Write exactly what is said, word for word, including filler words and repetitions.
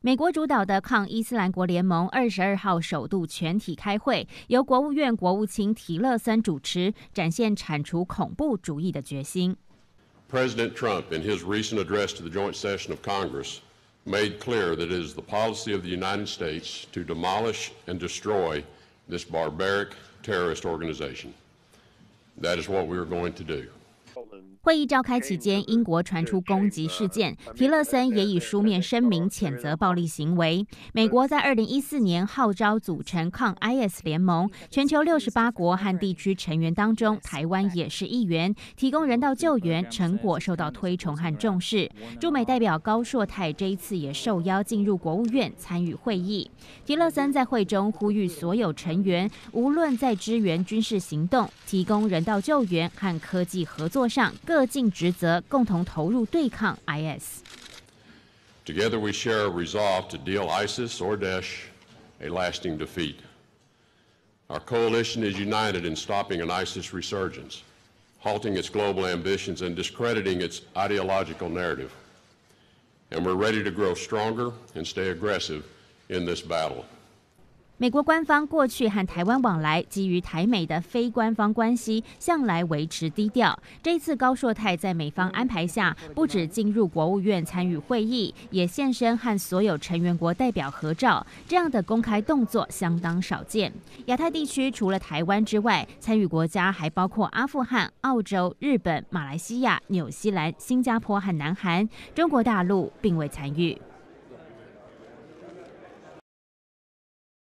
美国主导的抗伊斯兰国联盟二十二号首度全体开会，由国务院国务卿提勒森主持，展现铲除恐怖主义的决心。 President Trump, in his recent address to the joint session of Congress, made clear that it is the policy of the United States to demolish and destroy this barbaric terrorist organization. That is what we are going to do. 会议召开期间，英国传出攻击事件，提勒森也以书面声明谴责暴力行为。美国在二零一四年号召组成抗 I S 联盟，全球六十八国和地区成员当中，台湾也是一员，提供人道救援成果受到推崇和重视。驻美代表高硕泰这一次也受邀进入国务院参与会议。提勒森在会中呼吁所有成员，无论在支援军事行动、提供人道救援和科技合作上，各尽职责，共同投入对抗 I S. Together we share a resolve to deal ISIS or Daesh a lasting defeat. Our coalition is united in stopping an ISIS resurgence, halting its global ambitions and discrediting its ideological narrative. And we're ready to grow stronger and stay aggressive in this battle. 美国官方过去和台湾往来基于台美的非官方关系，向来维持低调。这一次高硕泰在美方安排下，不止进入国务院参与会议，也现身和所有成员国代表合照。这样的公开动作相当少见。亚太地区除了台湾之外，参与国家还包括阿富汗、澳洲、日本、马来西亚、纽西兰、新加坡和南韩，中国大陆并未参与。